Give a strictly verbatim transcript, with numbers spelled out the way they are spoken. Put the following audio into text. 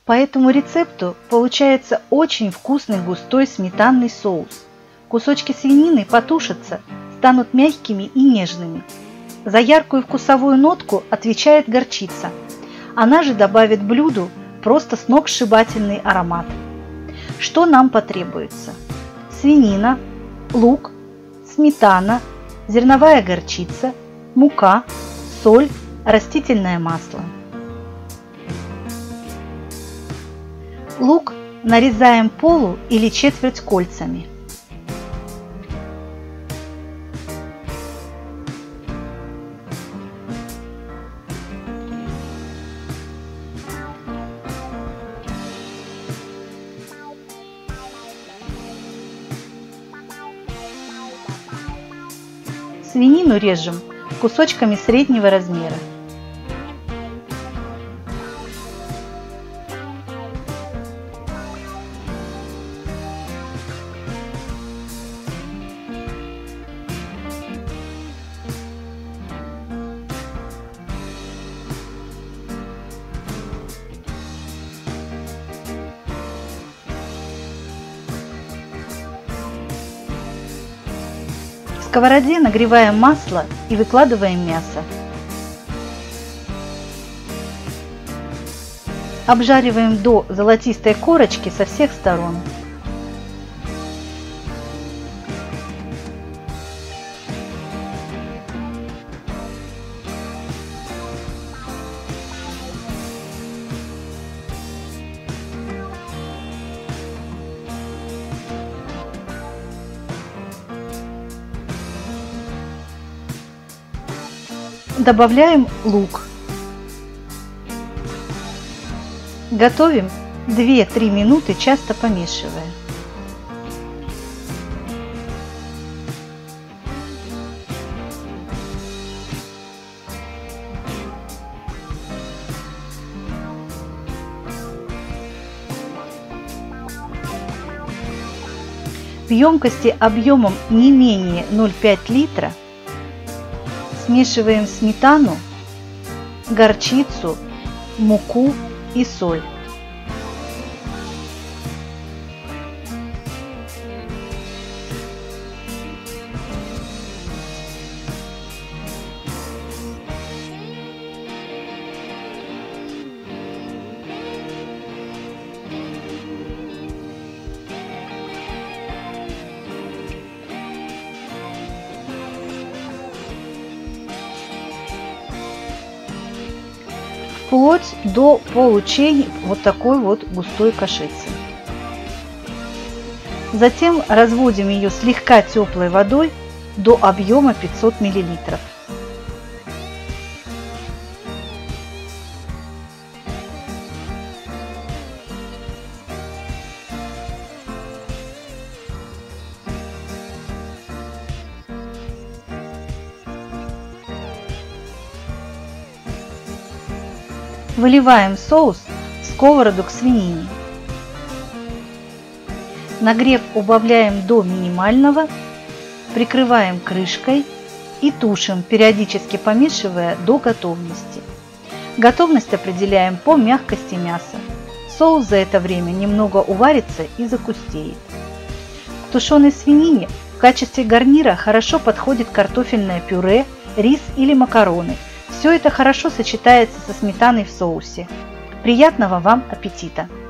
По этому рецепту получается очень вкусный густой сметанный соус. Кусочки свинины потушатся, станут мягкими и нежными. За яркую вкусовую нотку отвечает горчица. Она же добавит блюду просто сногсшибательный аромат. Что нам потребуется? Свинина, лук, сметана, зерновая горчица, мука, соль, растительное масло. Лук нарезаем полу или четверть кольцами. Свинину режем кусочками среднего размера. В сковороде нагреваем масло и выкладываем мясо. Обжариваем до золотистой корочки со всех сторон. Добавляем лук. Готовим две-три минуты, часто помешивая. В емкости объемом не менее ноль целых пять десятых литра смешиваем сметану, горчицу, муку и соль. Вплоть до получения вот такой вот густой кашицы. Затем разводим ее слегка теплой водой до объема пятьсот миллилитров. Выливаем соус в сковороду к свинине. Нагрев убавляем до минимального, прикрываем крышкой и тушим, периодически помешивая до готовности. Готовность определяем по мягкости мяса. Соус за это время немного уварится и загустеет. К тушеной свинине в качестве гарнира хорошо подходит картофельное пюре, рис или макароны. Все это хорошо сочетается со сметаной в соусе. Приятного вам аппетита!